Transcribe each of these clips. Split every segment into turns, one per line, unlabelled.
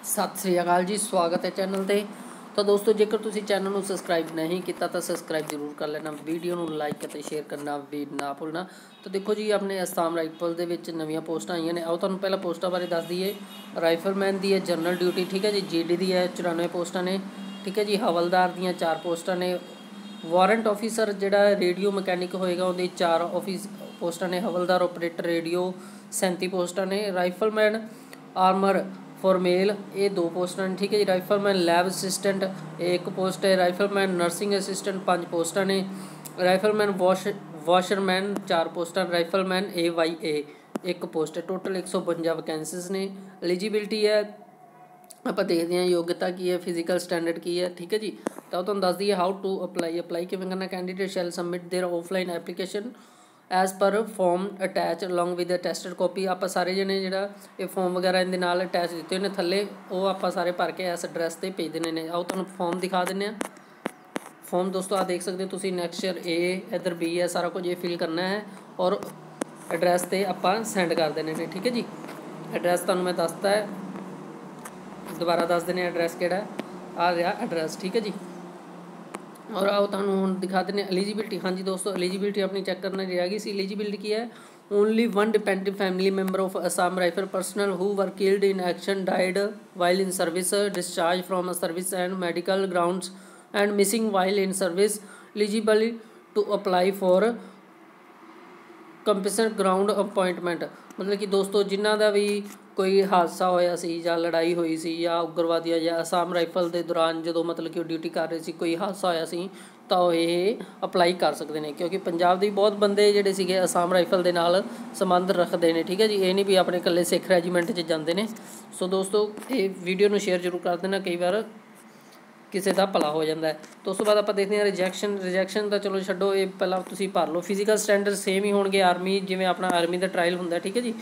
सत श्री अकाल जी, स्वागत है चैनल ते। तो दोस्तों, जेकर तुसी चैनल को सबसक्राइब नहीं किया तो सबसक्राइब जरूर कर लेना, वीडियो को लाइक और शेयर करना भी ना भुलना। तो देखो जी, अपने असम राइफल के नवीं पोस्टां आईयां ने। आओ तुहानूं पहला पोस्टां बारे दस दईए। राइफलमैन की है जनरल ड्यूटी, ठीक है जी। GD की है 94 पोस्टां ने, ठीक है जी। हवलदार दियां 4 पोस्टां ने। वारंट ऑफिसर जिहड़ा रेडियो मकैनिक होएगा उहदी 4 पोस्टां ने। हवलदार ऑपरेटर रेडियो 37 पोस्टां ने। राइफलमैन आर्मर फॉर मेल ये 2 पोस्टां ने, ठीक है जी। राइफलमैन लैब असिस्टेंट 1 पोस्ट है। राइफलमैन नर्सिंग असिस्टेंट 5 पोस्टां ने। राइफलमैन वॉशरमैन 4 पोस्टां। राइफलमैन AYA 1 पोस्ट है। टोटल 152 वैकेंसीज ने। एलिजिबिलिटी है, आप देखते हैं योग्यता की है, फिजिकल स्टैंडर्ड की है, ठीक है जी। तो तुहानूं दस दईए हाउ टू अप्लाई किवें करना। Candidate shall submit their offline application as per form attach along with attested copy. आप सारे जने जो ये फॉर्म वगैरह इनके नाल अटैच दिते हुए थले, वो आप सारे भर के इस एड्रैस पर भेज देने ने। आओ तुहानूं फॉर्म दिखा देने। फॉर्म दोस्तों आप देख सकते हो तुसीं, नैक्सट ईयर A इधर B है, सारा कुछ ये फिल करना है और एड्रैस पर आप सेंड कर देने ने, ठीक है जी। एड्रैस तुहानूं मैं दसता है, दोबारा दस देने एड्रैस किहड़ा आ रहा एड्रैस, ठीक है जी। और आओ तुहानूं हुण दिखा देने एलिजिबिलिटी। हाँ जी दोस्तों, एलिजिबिलिटी अपनी चैक करना रह गई सी। एलिजिबिलिटी की है, only 1 dependent family member of Assam rifle personnel who were killed in action, died while in service, discharge from a service and medical grounds and missing while in service, eligible to apply for competent ground appointment. मतलब कि दोस्तों जिन्हों का भी कोई हादसा होया सी या लड़ाई हुई सी या उग्रवादियों या असम राइफल के दौरान जो मतलब कि ड्यूटी कर रहे सी, कोई हादसा होया सी तो ये अप्लाई कर सकते हैं। क्योंकि पंजाब के बहुत बंदे जिहड़े सीगे असम राइफल के नाल संबंध रखते हैं, ठीक है जी। ये नहीं भी अपने कल्ले सिख रैजीमेंट च जाते हैं। सो दोस्तों ये वीडियो में शेयर जरूर कर देना, कई बार किसी का भला हो जाता है। तो उस बाद आप देखते हैं रिजैक्शन तो चलो छड्डो, ये पहला तुसीं भर लो। फिजिकल स्टैंडर्ड सेम ही होणगे आर्मी, जिवें अपना आर्मी का ट्रायल होंदा, ठीक है जी।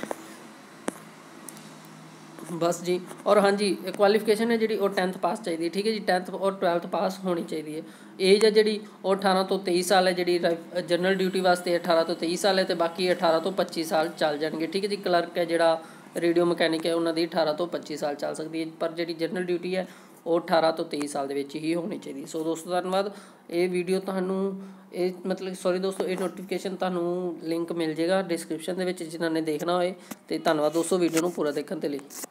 बस जी। और हाँ जी, क्वालिफिकेशन है जी 10th पास चाहिए, ठीक है जी। 10th और 12th पास होनी चाहिए। एज है जी 18 तो 23 साल है जी। जनरल ड्यूटी वास्ते 18 तो 23 साल है, तो बाकी 18 तो 25 साल चल जाएंगे, ठीक है जी। क्लर्क है जोड़ा रेडियो मकैनिक है, उन्होंने 18 तो 25 साल चल सकती है, पर जी जनरल ड्यूटी है वो 18 तो 23 साल के ही होनी चाहिए। सो दोस्तों धन्यवाद। ये वीडियो तुहानूं मतलब सॉरी दोस्तों, ये नोटिफिकेशन तुहानूं लिंक मिल जाएगा डिस्क्रिप्शन के जिन्होंने देखना होए। तो धन्यवाद दोस्तों वीडियो को पूरा देखने के लिए।